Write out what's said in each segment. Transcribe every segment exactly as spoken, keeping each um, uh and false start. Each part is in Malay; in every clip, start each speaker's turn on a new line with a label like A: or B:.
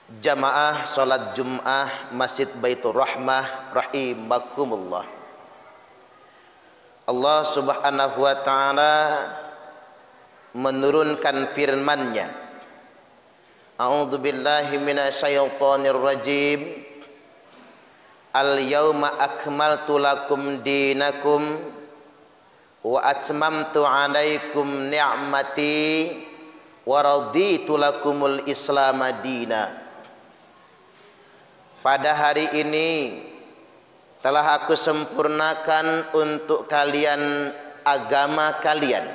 A: jamaah salat Jum'ah Masjid Baitur Rahmah rahimakumullah. Allah Subhanahu wa taala menurunkan firman-Nya. A'udzu billahi minasyaitonir rajim. Al-yauma akmaltu lakum dinakum wa atmamtu 'alaikum ni'mati wa raditu lakumul Islam madina. Pada hari ini telah aku sempurnakan untuk kalian agama kalian.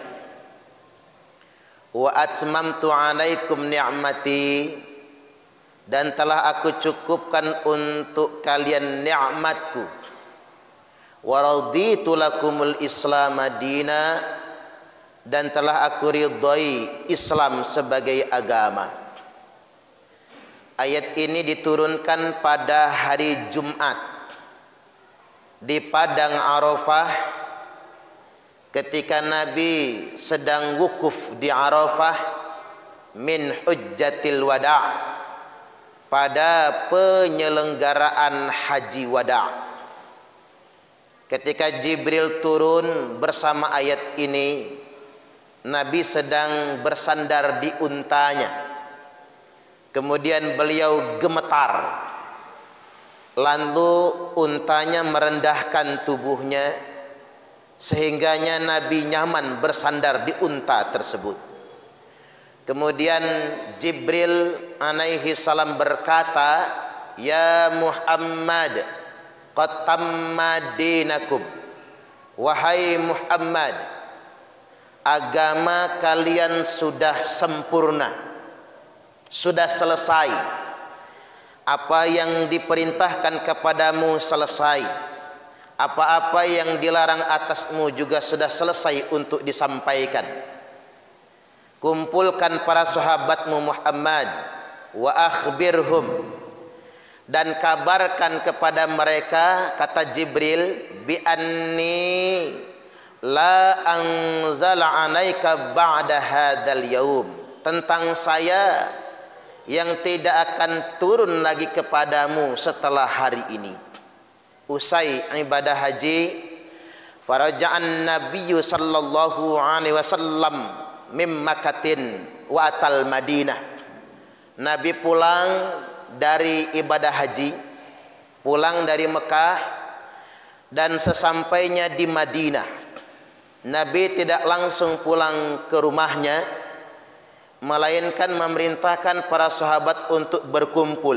A: Wa atmamtu 'alaikum ni'mati, dan telah aku cukupkan untuk kalian nikmatku. Wa raditu lakumul Islam madina, dan telah aku ridhai Islam sebagai agama. Ayat ini diturunkan pada hari Jumat di padang Arafah, ketika Nabi sedang wukuf di Arafah min hujjatil wada', pada penyelenggaraan haji wada'. Ketika Jibril turun bersama ayat ini, Nabi sedang bersandar di untanya. Kemudian beliau gemetar, lalu untanya merendahkan tubuhnya, sehingganya Nabi nyaman bersandar di unta tersebut. Kemudian Jibril alaihi salam berkata, "Ya Muhammad, qad tamma dinakum." Wahai Muhammad, agama kalian sudah sempurna, sudah selesai. Apa yang diperintahkan kepadamu selesai. Apa-apa yang dilarang atasmu juga sudah selesai untuk disampaikan. Kumpulkan para sahabatmu Muhammad, wa akhbirhum, dan kabarkan kepada mereka, kata Jibril, bi anni la anzala alaika ba'da hadzal yaum, tentang saya yang tidak akan turun lagi kepadamu setelah hari ini. Usai ibadah haji, faraja'an nabiyyu sallallahu alaihi wasallam mim Makkatin wa atal Madinah. Nabi pulang dari ibadah haji, pulang dari Mekah, dan sesampainya di Madinah, Nabi tidak langsung pulang ke rumahnya, melainkan memerintahkan para sahabat untuk berkumpul.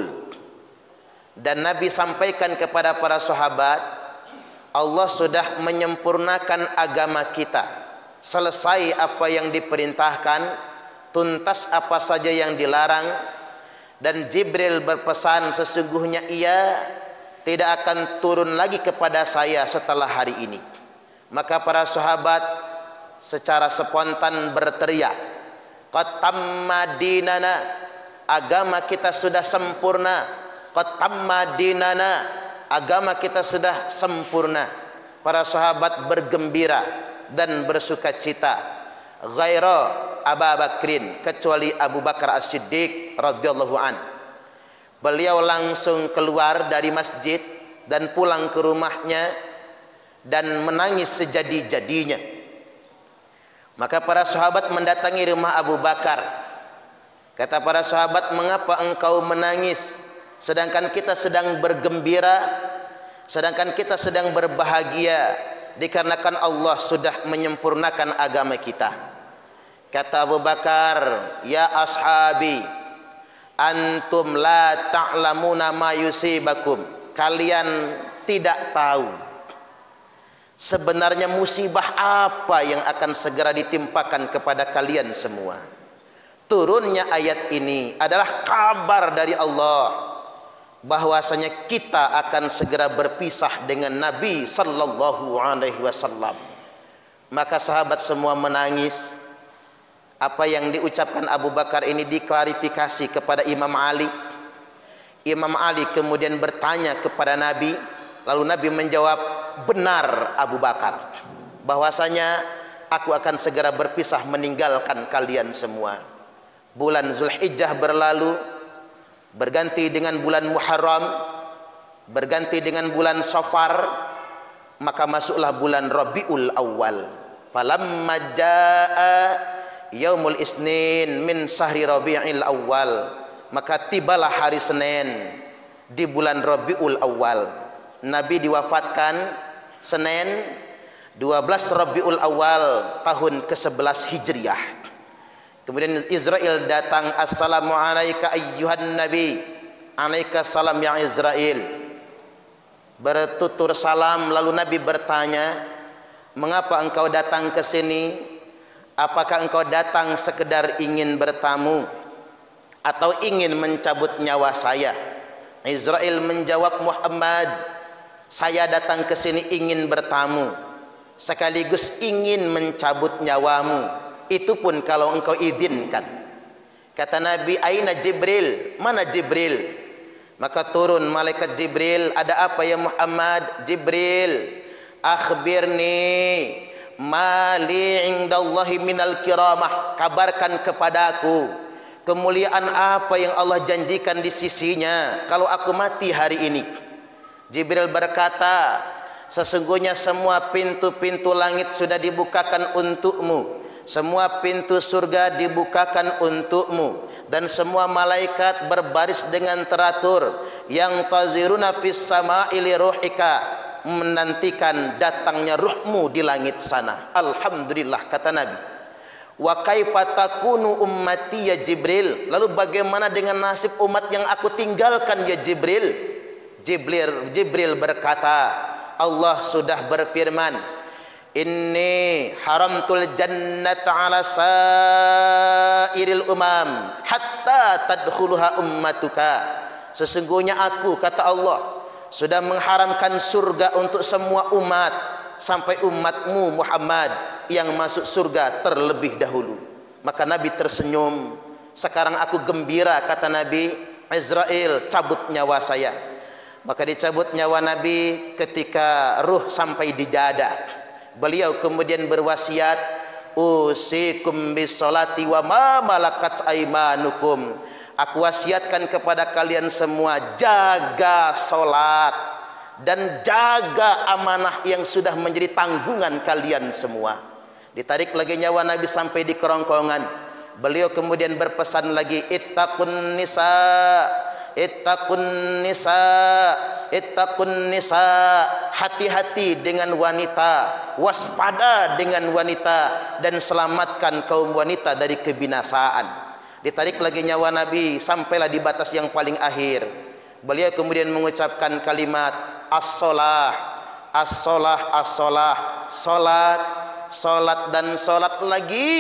A: Dan Nabi sampaikan kepada para sahabat, Allah sudah menyempurnakan agama kita. Selesai apa yang diperintahkan, tuntas apa saja yang dilarang. Dan Jibril berpesan, sesungguhnya ia tidak akan turun lagi kepada saya setelah hari ini. Maka para sahabat secara spontan berteriak, qad tamma dinana, agama kita sudah sempurna. Qad tamma dinana, agama kita sudah sempurna. Para sahabat bergembira dan bersukacita. Ghaira Abu Bakrin, kecuali Abu Bakar As-Siddiq radhiyallahu an. Beliau langsung keluar dari masjid dan pulang ke rumahnya dan menangis sejadi-jadinya. Maka para sahabat mendatangi rumah Abu Bakar. Kata para sahabat, "Mengapa engkau menangis sedangkan kita sedang bergembira, sedangkan kita sedang berbahagia dikarenakan Allah sudah menyempurnakan agama kita?" Kata Abu Bakar, "Ya ashabi, antum la ta'lamuna ma yusibakum." Kalian tidak tahu sebenarnya musibah apa yang akan segera ditimpakan kepada kalian semua. Turunnya ayat ini adalah kabar dari Allah bahwasanya kita akan segera berpisah dengan Nabi sallallahu alaihi wasallam. Maka sahabat semua menangis. Apa yang diucapkan Abu Bakar ini diklarifikasi kepada Imam Ali. Imam Ali kemudian bertanya kepada Nabi, lalu Nabi menjawab, "Benar Abu Bakar, bahwasanya aku akan segera berpisah meninggalkan kalian semua." Bulan Zulhijjah berlalu, berganti dengan bulan Muharram, berganti dengan bulan Safar, maka masuklah bulan Rabiul Awal. Falamma jaa yaumul isnin min sahri Rabiul Awal, maka tibalah hari Senin di bulan Rabiul Awal. Nabi diwafatkan Senin dua belas Rabiul Awal tahun ke sebelas Hijriah. Kemudian Israel datang, assalamu alayka ayyuhan nabi, alaika salam ya Israel. Bertutur salam, lalu Nabi bertanya, mengapa engkau datang ke sini? Apakah engkau datang sekedar ingin bertamu atau ingin mencabut nyawa saya? Israel menjawab, Muhammad, saya datang ke sini ingin bertamu sekaligus ingin mencabut nyawamu. Itu pun kalau engkau izinkan. Kata Nabi, aina Jibril? Mana Jibril? Maka turun malaikat Jibril. Ada apa ya Muhammad? Jibril, akhbirni mali indallahi minal kiramah. Kabarkan kepadaku kemuliaan apa yang Allah janjikan di sisinya kalau aku mati hari ini. Jibril berkata, sesungguhnya semua pintu-pintu langit sudah dibukakan untukmu, semua pintu surga dibukakan untukmu, dan semua malaikat berbaris dengan teratur yang taziruna fis sama'i li ruhika, menantikan datangnya ruhmu di langit sana. Alhamdulillah, kata Nabi. Wa kaifa takunu ummati ya Jibril? Lalu bagaimana dengan nasib umat yang aku tinggalkan ya Jibril? Jibril Jibril berkata, Allah sudah berfirman, inni haramtul jannata ala sairil umam hatta tadkhuluha ummatuka. Sesungguhnya aku, kata Allah, sudah mengharamkan surga untuk semua umat sampai umatmu Muhammad yang masuk surga terlebih dahulu. Maka Nabi tersenyum. Sekarang aku gembira, kata Nabi, Israel cabut nyawa saya. Maka dicabut nyawa Nabi ketika ruh sampai di dada. Beliau kemudian berwasiat, usikum bisolati wa ma malakat aimanukum. Aku wasiatkan kepada kalian semua, jaga solat dan jaga amanah yang sudah menjadi tanggungan kalian semua. Ditarik lagi nyawa Nabi sampai di kerongkongan. Beliau kemudian berpesan lagi, ittaqun nisa, ittaqun nisa, ittaqun nisa. Hati-hati dengan wanita, waspada dengan wanita, dan selamatkan kaum wanita dari kebinasaan. Ditarik lagi nyawa Nabi sampailah di batas yang paling akhir. Beliau kemudian mengucapkan kalimat as-solah, as-solah, as-solah, solat, solat dan solat lagi.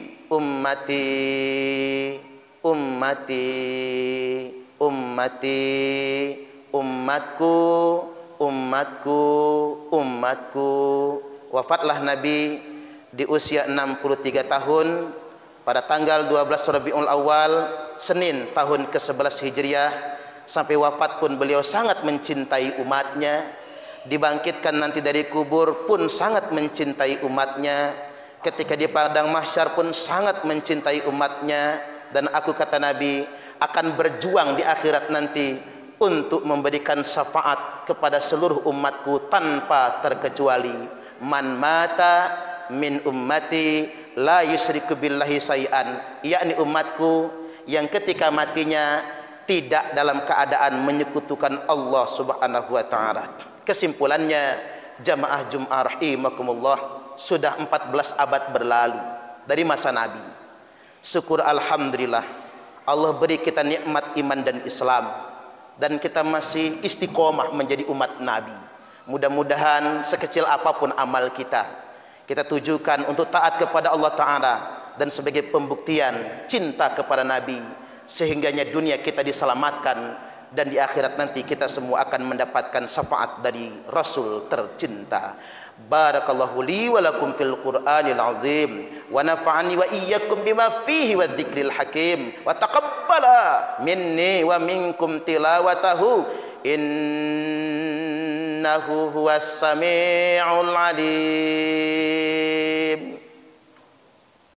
A: Ummati, ummati, ummati, umatku, umatku, umatku. Wafatlah Nabi di usia enam puluh tiga tahun pada tanggal dua belas Rabiul Awal, Senin tahun ke sebelas Hijriah. Sampai wafat pun beliau sangat mencintai umatnya. Dibangkitkan nanti dari kubur pun sangat mencintai umatnya. Ketika di padang mahsyar pun sangat mencintai umatnya. Dan aku, kata Nabi, akan berjuang di akhirat nanti untuk memberikan syafaat kepada seluruh umatku tanpa terkecuali. Man mata min ummati la yusyriku billahi syai'an, yakni umatku yang ketika matinya tidak dalam keadaan menyekutukan Allah Subhanahu wa taala. Kesimpulannya, jamaah Jumat rahimakumullah, sudah empat belas abad berlalu dari masa Nabi. Syukur alhamdulillah, Allah beri kita nikmat iman dan Islam, dan kita masih istiqomah menjadi umat Nabi. Mudah-mudahan sekecil apapun amal kita, kita tujukan untuk taat kepada Allah Ta'ala, dan sebagai pembuktian cinta kepada Nabi, sehingganya dunia kita diselamatkan, dan di akhirat nanti kita semua akan mendapatkan syafaat dari Rasul tercinta. Barakallahu li wa lakum fil Qur'anil azim, wa nafa'ani wa iyyakum bima fihi wa dzikril hakim, wa taqabbala minni wa minkum tilawatahu, in innahu huwas sami'ul alim.